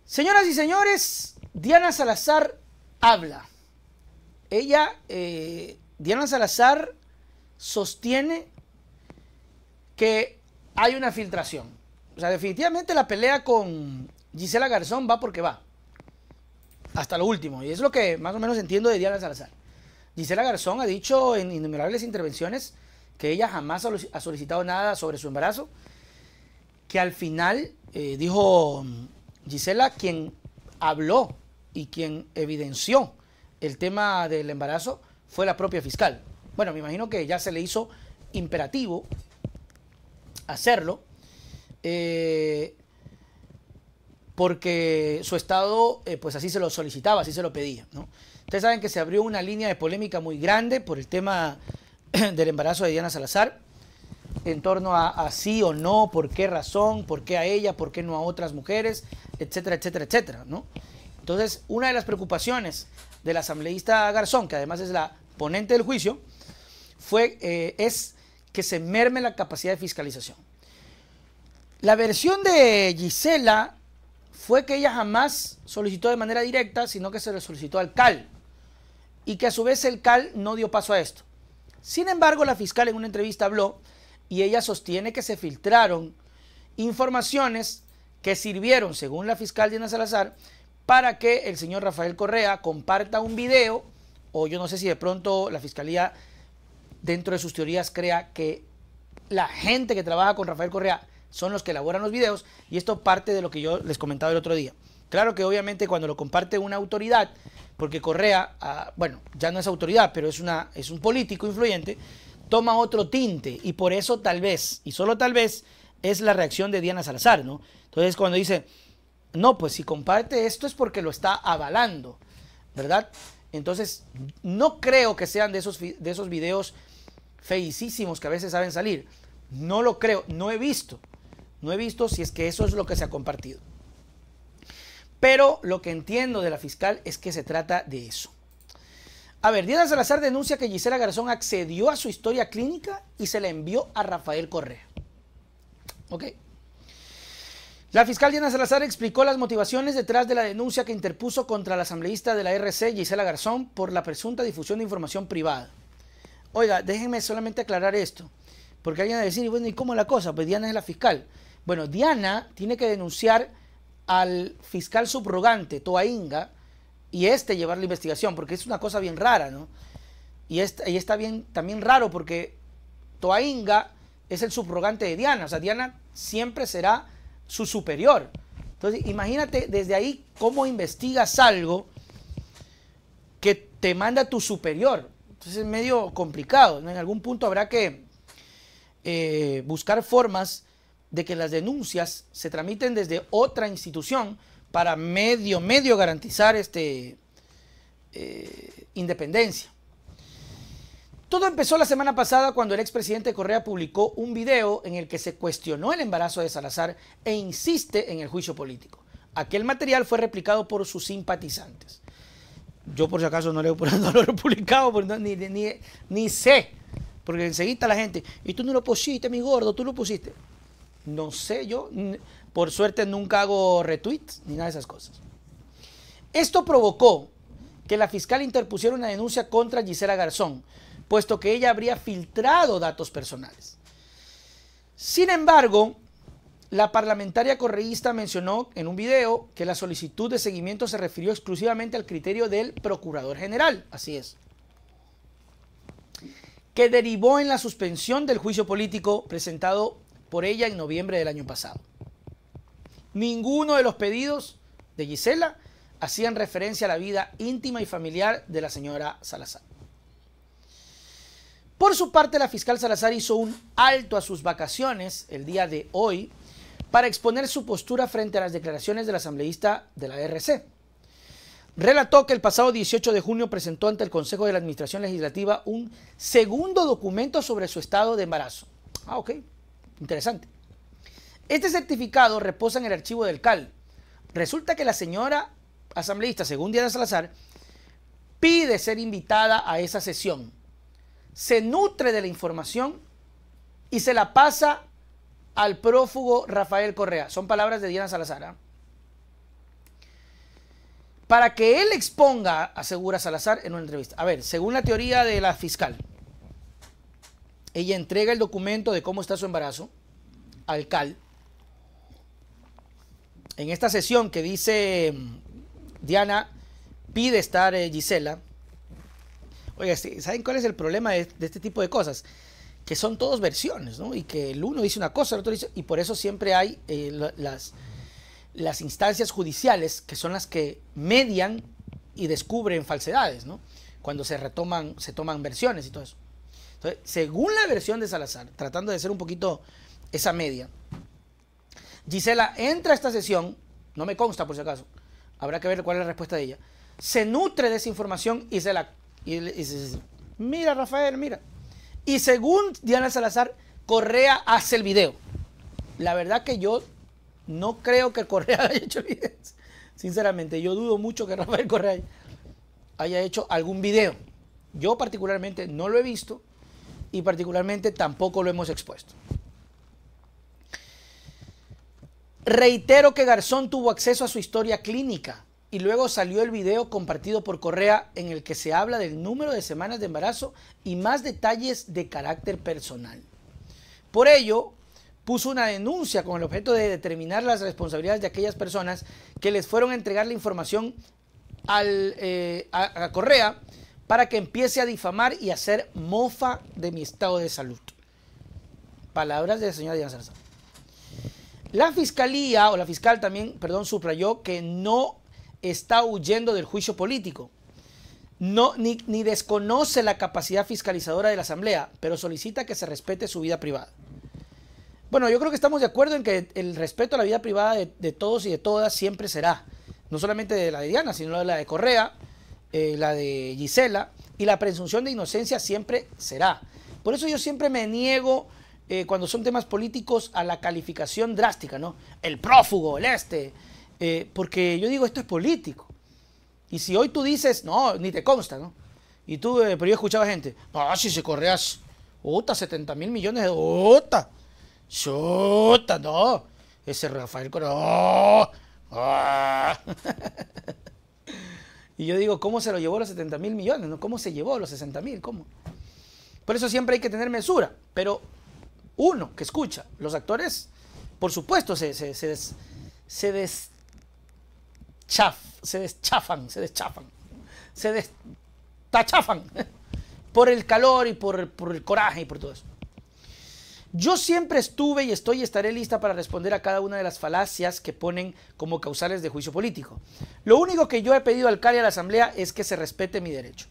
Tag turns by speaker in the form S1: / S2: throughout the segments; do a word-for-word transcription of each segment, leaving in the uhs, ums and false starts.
S1: Señoras y señores, Diana Salazar habla. Ella, eh, Diana Salazar, sostiene que hay una filtración. O sea, definitivamente la pelea con Gisela Garzón va porque va. Hasta lo último. Y es lo que más o menos entiendo de Diana Salazar. Gisela Garzón ha dicho en innumerables intervenciones que ella jamás ha solicitado nada sobre su embarazo. Que al final, eh, dijo Gisela, quien habló y quien evidenció el tema del embarazo fue la propia fiscal. Bueno, me imagino que ya se le hizo imperativo hacerlo, eh, porque su estado, eh, pues así se lo solicitaba, así se lo pedía, ¿no? Ustedes saben que se abrió una línea de polémica muy grande por el tema del embarazo de Diana Salazar, en torno a, a sí o no, por qué razón, por qué a ella, por qué no a otras mujeres, etcétera, etcétera, etcétera, ¿no? Entonces, una de las preocupaciones de la asambleísta Garzón, que además es la ponente del juicio, fue, eh, es que se merme la capacidad de fiscalización. La versión de Gisela fue que ella jamás solicitó de manera directa, sino que se le solicitó al C A L, y que a su vez el C A L no dio paso a esto. Sin embargo, la fiscal en una entrevista habló y ella sostiene que se filtraron informaciones que sirvieron, según la fiscal Diana Salazar, para que el señor Rafael Correa comparta un video, o yo no sé si de pronto la fiscalía dentro de sus teorías crea que la gente que trabaja con Rafael Correa son los que elaboran los videos, y esto parte de lo que yo les comentaba el otro día. Claro que obviamente cuando lo comparte una autoridad, porque Correa, ah, bueno, ya no es autoridad, pero es, una, es un político influyente, toma otro tinte, y por eso tal vez, y solo tal vez, es la reacción de Diana Salazar, ¿no? Entonces cuando dice, no, pues si comparte esto es porque lo está avalando, ¿verdad? Entonces no creo que sean de esos, de esos videos feicísimos que a veces saben salir. No lo creo, no he visto, no he visto si es que eso es lo que se ha compartido. Pero lo que entiendo de la fiscal es que se trata de eso. A ver, Diana Salazar denuncia que Gisela Garzón accedió a su historia clínica y se la envió a Rafael Correa. Ok. La fiscal Diana Salazar explicó las motivaciones detrás de la denuncia que interpuso contra la asambleísta de la R C, Gisela Garzón, por la presunta difusión de información privada. Oiga, déjenme solamente aclarar esto, porque alguien va a decir, bueno, ¿y cómo la cosa? Pues Diana es la fiscal. Bueno, Diana tiene que denunciar al fiscal subrogante, Toainga, y este llevar la investigación, porque es una cosa bien rara, ¿no? Y, este, y está bien, también raro porque Toainga es el subrogante de Diana, o sea, Diana siempre será su superior. Entonces, imagínate desde ahí cómo investigas algo que te manda tu superior. Entonces es medio complicado, ¿no? En algún punto habrá que eh, buscar formas de que las denuncias se tramiten desde otra institución para medio, medio garantizar este, eh, independencia. Todo empezó la semana pasada cuando el expresidente Correa publicó un video en el que se cuestionó el embarazo de Salazar e insiste en el juicio político. Aquel material fue replicado por sus simpatizantes. Yo por si acaso no, leo, no lo he publicado, no, ni, ni, ni sé, porque enseguida la gente, y tú no lo pusiste, mi gordo, tú lo pusiste. No sé, yo por suerte nunca hago retweets ni nada de esas cosas. Esto provocó que la fiscal interpusiera una denuncia contra Gisela Garzón, puesto que ella habría filtrado datos personales. Sin embargo, la parlamentaria correísta mencionó en un video que la solicitud de seguimiento se refirió exclusivamente al criterio del Procurador General, así es, que derivó en la suspensión del juicio político presentado por ella en noviembre del año pasado. Ninguno de los pedidos de Gisela hacían referencia a la vida íntima y familiar de la señora Salazar. Por su parte, la fiscal Salazar hizo un alto a sus vacaciones el día de hoy para exponer su postura frente a las declaraciones del asambleísta de la R C. Relató que el pasado dieciocho de junio presentó ante el Consejo de la Administración Legislativa un segundo documento sobre su estado de embarazo. Ah, ok. Interesante. Este certificado reposa en el archivo del C A L. Resulta que la señora asambleísta, según Diana Salazar, pide ser invitada a esa sesión. Se nutre de la información y se la pasa al prófugo Rafael Correa. Son palabras de Diana Salazar, ¿eh? para que él exponga, asegura Salazar en una entrevista. A ver, según la teoría de la fiscal, ella entrega el documento de cómo está su embarazo al C A L. En esta sesión que dice Diana, pide estar eh, Gisela. Oiga, ¿saben cuál es el problema de, de este tipo de cosas? Que son todos versiones, ¿no? Y que el uno dice una cosa, el otro dice... Y por eso siempre hay eh, las, las instancias judiciales que son las que median y descubren falsedades, ¿no? Cuando se retoman, se toman versiones y todo eso. Entonces, según la versión de Salazar, tratando de ser un poquito esa media, Gisela entra a esta sesión, no me consta por si acaso, habrá que ver cuál es la respuesta de ella, se nutre de esa información y se la... Y, y dice, mira Rafael, mira. Y según Diana Salazar, Correa hace el video. La verdad que yo no creo que Correa haya hecho el video. Sinceramente, yo dudo mucho que Rafael Correa haya hecho algún video. Yo particularmente no lo he visto y particularmente tampoco lo hemos expuesto. Reitero que Garzón tuvo acceso a su historia clínica y luego salió el video compartido por Correa en el que se habla del número de semanas de embarazo y más detalles de carácter personal. Por ello, puso una denuncia con el objeto de determinar las responsabilidades de aquellas personas que les fueron a entregar la información al, eh, a, a Correa para que empiece a difamar y hacer mofa de mi estado de salud. Palabras de la señora Diana Salazar. La fiscalía, o la fiscal también, perdón, subrayó que no está huyendo del juicio político, no, ni, ni desconoce la capacidad fiscalizadora de la Asamblea, pero solicita que se respete su vida privada. Bueno, yo creo que estamos de acuerdo en que el respeto a la vida privada de, de todos y de todas siempre será, no solamente de la de Diana, sino de la de Correa, eh, la de Gisela, y la presunción de inocencia siempre será. Por eso yo siempre me niego, eh, cuando son temas políticos, a la calificación drástica, ¿no? El prófugo, el este... Eh, porque yo digo, esto es político. Y si hoy tú dices, no, ni te consta, ¿no? Y tú, eh, pero yo escuchaba gente, no, si se Correa, ota, setenta mil millones de ota, chuta, no, ese Rafael Correa, oh, ah. Y yo digo, ¿cómo se lo llevó los setenta mil millones? ¿No? ¿Cómo se llevó los sesenta mil? ¿Cómo? Por eso siempre hay que tener mesura. Pero uno que escucha, los actores, por supuesto, se, se, se, des, se des Chaf, se deschafan, se deschafan, se destachafan por el calor y por, por el coraje y por todo eso. Yo siempre estuve y estoy y estaré lista para responder a cada una de las falacias que ponen como causales de juicio político. Lo único que yo he pedido al C A L y a la Asamblea es que se respete mi derecho.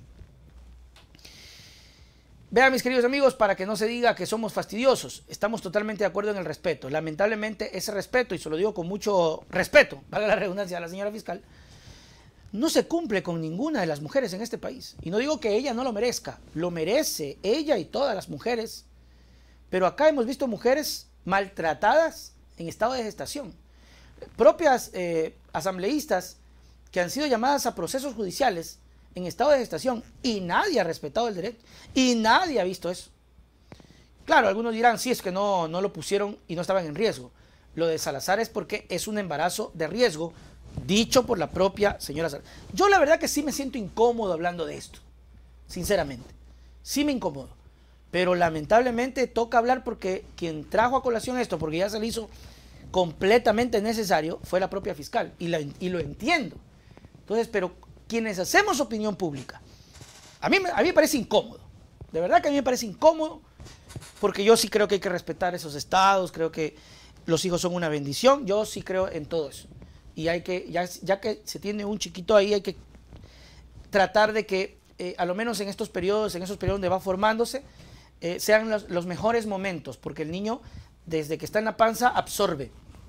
S1: Vean, mis queridos amigos, para que no se diga que somos fastidiosos, estamos totalmente de acuerdo en el respeto. Lamentablemente, ese respeto, y se lo digo con mucho respeto, valga la redundancia a la señora fiscal, no se cumple con ninguna de las mujeres en este país. Y no digo que ella no lo merezca, lo merece ella y todas las mujeres. Pero acá hemos visto mujeres maltratadas en estado de gestación. Propias eh, asambleístas que han sido llamadas a procesos judiciales en estado de gestación y nadie ha respetado el derecho y nadie ha visto eso. Claro, algunos dirán, sí, es que no, no lo pusieron y no estaban en riesgo. Lo de Salazar es porque es un embarazo de riesgo, dicho por la propia señora Salazar. Yo la verdad que sí me siento incómodo hablando de esto, sinceramente. Sí me incomodo. Pero lamentablemente toca hablar porque quien trajo a colación esto, porque ya se le hizo completamente necesario, fue la propia fiscal. Y, la, y lo entiendo. Entonces, pero quienes hacemos opinión pública, a mí, a mí me parece incómodo. De verdad que a mí me parece incómodo, porque yo sí creo que hay que respetar esos estados, creo que los hijos son una bendición, yo sí creo en todo eso. Y hay que, ya, ya que se tiene un chiquito ahí, hay que tratar de que, eh, a lo menos en estos periodos, en esos periodos donde va formándose, eh, sean los, los mejores momentos, porque el niño, desde que está en la panza, absorbe.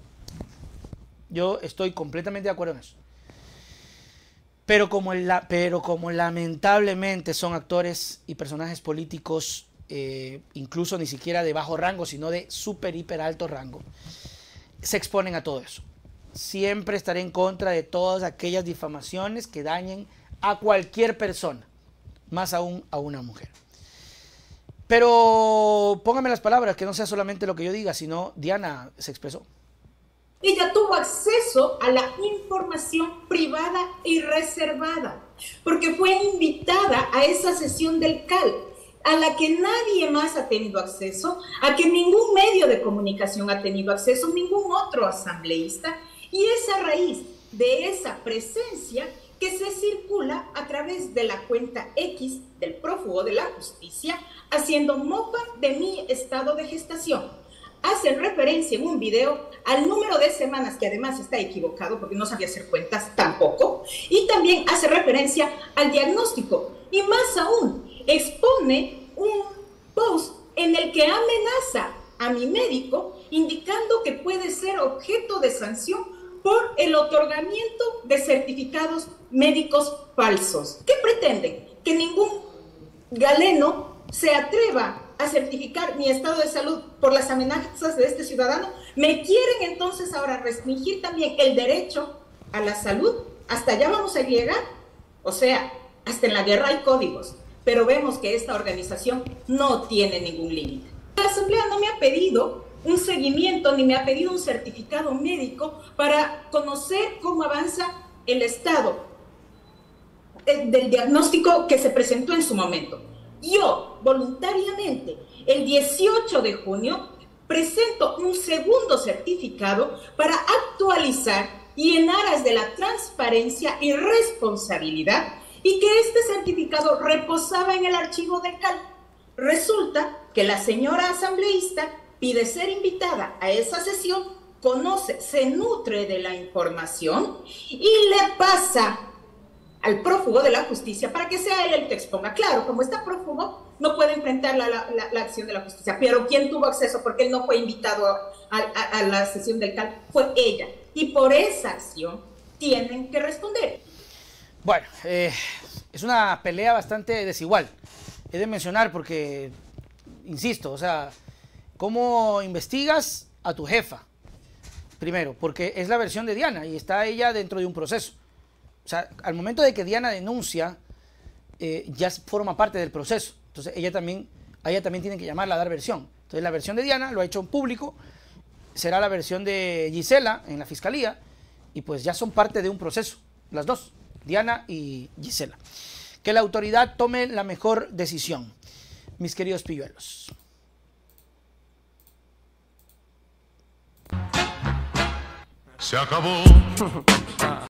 S1: Yo estoy completamente de acuerdo en eso. Pero como, la, pero como lamentablemente son actores y personajes políticos, eh, incluso ni siquiera de bajo rango, sino de súper, hiper alto rango, se exponen a todo eso. Siempre estaré en contra de todas aquellas difamaciones que dañen a cualquier persona, más aún a una mujer. Pero póngame las palabras, que no sea solamente lo que yo diga, sino Diana se expresó.
S2: Ella tuvo acceso a la información privada y reservada, porque fue invitada a esa sesión del C A L, a la que nadie más ha tenido acceso, a que ningún medio de comunicación ha tenido acceso, ningún otro asambleísta, y es a raíz de esa presencia que se circula a través de la cuenta X del prófugo de la justicia, haciendo mofa de mi estado de gestación. Hacen referencia en un video al número de semanas, que además está equivocado porque no sabía hacer cuentas tampoco, y también hace referencia al diagnóstico, y más aún, expone un post en el que amenaza a mi médico, indicando que puede ser objeto de sanción por el otorgamiento de certificados médicos falsos. ¿Qué pretenden? Que ningún galeno se atreva a certificar mi estado de salud por las amenazas de este ciudadano. Me quieren entonces ahora restringir también el derecho a la salud. ¿Hasta allá vamos a llegar? O sea, hasta en la guerra hay códigos, pero vemos que esta organización no tiene ningún límite. La Asamblea no me ha pedido un seguimiento ni me ha pedido un certificado médico para conocer cómo avanza el estado del diagnóstico que se presentó en su momento. Yo, voluntariamente, el dieciocho de junio, presento un segundo certificado para actualizar y en aras de la transparencia y responsabilidad, y que este certificado reposaba en el archivo del C A L. Resulta que la señora asambleísta pide ser invitada a esa sesión, conoce, se nutre de la información y le pasa al prófugo de la justicia para que sea él el que exponga. Claro, como está prófugo, no puede enfrentar la, la, la acción de la justicia, pero ¿quién tuvo acceso? Porque él no fue invitado a, a, a la sesión del C A L, fue ella. Y por esa acción tienen que responder.
S1: Bueno, eh, es una pelea bastante desigual. He de mencionar porque, insisto, o sea, ¿cómo investigas a tu jefa? Primero, porque es la versión de Diana y está ella dentro de un proceso. O sea, al momento de que Diana denuncia, eh, ya forma parte del proceso. Entonces, ella también, a ella también tienen que llamarla a dar versión. Entonces, la versión de Diana lo ha hecho en público, será la versión de Gisela en la fiscalía, y pues ya son parte de un proceso, las dos, Diana y Gisela. Que la autoridad tome la mejor decisión, mis queridos pilluelos.
S3: Se acabó.